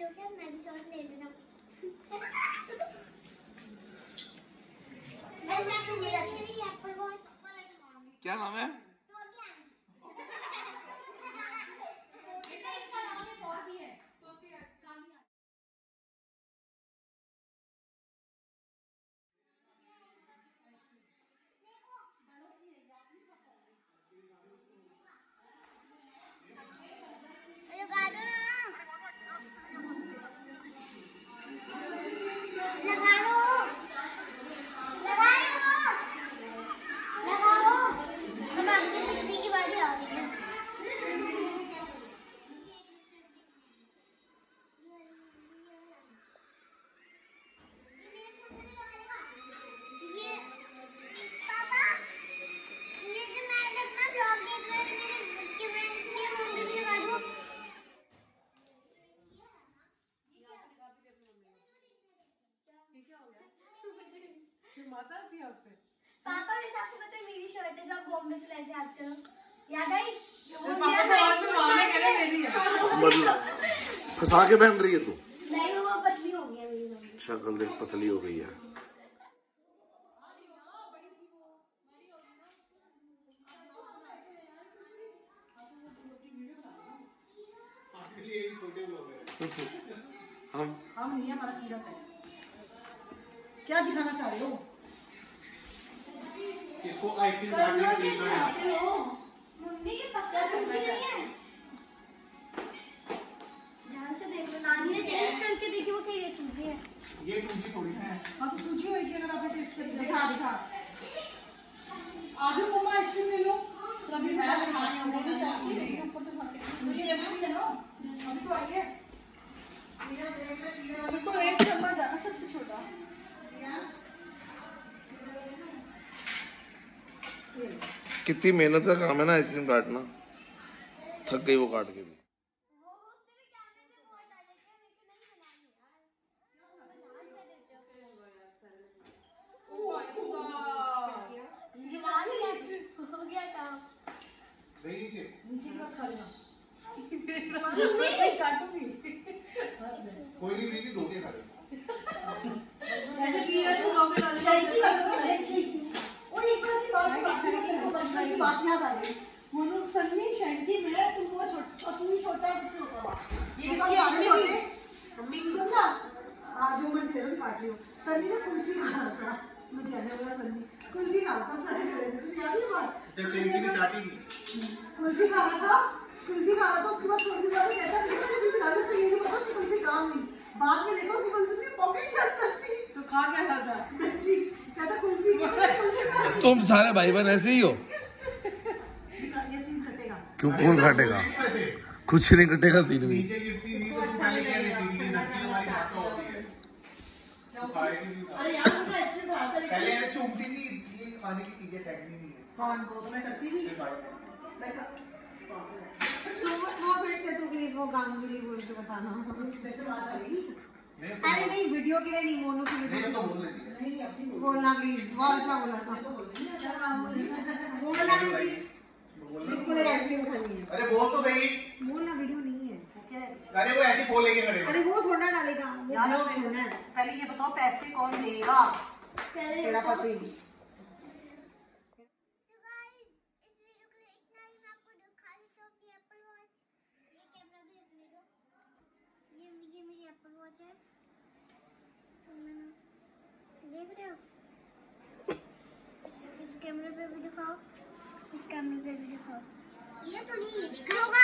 मैं भी शॉट ले लेता हूँ। क्या नाम है? पापा के हिसाब से पता है मेरी शर्ट है जो आप बॉम्बे से लाए थे आजकल, याद आई? फंसा के पहन रही है तू? नहीं, वो पतली हो गई है मेरी। शक्ल देख पतली हो गई है। हम नहीं है, हमारा कीरत है। क्या दिखाना चाह रहे हो? इसको आइसक्रीम खाने का तरीका है। मम्मी के पक्का सूजी नहीं है। ध्यान से देख लो, नानी ने टेस्ट करके देखी, वो कही सूजी है। ये सूजी थोड़ी है। हाँ तो सूजी होगी अगर आपने टेस्ट कर दिखा। आज मम्मा आइसक्रीम ले लो। अभी मैं खानी है, वो भी चाहिए। मुझे ये भी ले लो। अभी तो आइए। तो एक चम्मच डाला सबसे छोटा। कितनी मेहनत का काम है ना आइसक्रीम काटना। थक गई वो काट के भी। हो गया काम। नीचे मत खा लेना। कोई नहीं प्रीति धो के खा ले। ऐसे कीरत को धो के डालो। और एक बार की बात याद आ गई। मोनू सन्नी शैंकी मैं तुम वो छोटा, तू ही छोटा से होता। ये किसके आगे छोटे? मम्मी सुनना। आज जो मैं जेरो काट रही हूँ। सन्नी ने कुल्फी खाया था। मुझे आने वाला सन्नी कुल्फी खाता था, सारे खड़े थे। तुझे याद है बात? जब शैंकी ने चाटी थी। कुल्फी खा रहा था, उसके बाद थोड़ी देर बाद कहता मुझे कुल्फी खा, उसको ये नहीं पता उसकी कुल्फी काम नहीं। बाद में देखो उसकी कुल्फी उसकी पॉकेट के अंदर थी। तो खा क्या रहा था? कहता कुल्फी खा। तुम सारे भाई बहन ऐसे ही हो? क्यों कौन काटेगा? कुछ नहीं कटेगा सीन में। नीचे गिरती थी तो तू पहले क्या लेती थी? ये धरती हमारी माता होती है। अरे यार मुझे आइसक्रीम खाता था। पहले ऐसे चूमती थी, ये खाने की चीजें फेंकनी नहीं है। खान को तो मैं करती थी। मैं वो फिर से तू प्लीज वो गांगुली बोल के बताना। फिर से बात आएगी। अरे नहीं, वीडियो के लिए नहीं, मोनू की वीडियो नहीं तो बोल रही थी। नहीं अपनी बोलना प्लीज। बहुत अच्छा बोला था। बोलना प्लीज। इसको ले आइसक्रीम खानी है। अरे बोल तो सही। बोलना वीडियो नहीं है। क्या है? अरे वो ऐसे बोल लेके खड़े। अरे वो थोड़ा डालेगा। यार पहले ये बताओ पैसे कौन देगा? तेरा पति। देख रहे हो? इस कैमरे पे भी दिखाओ, इस कैमरे पे भी दिखाओ। ये तो नहीं दिखा होगा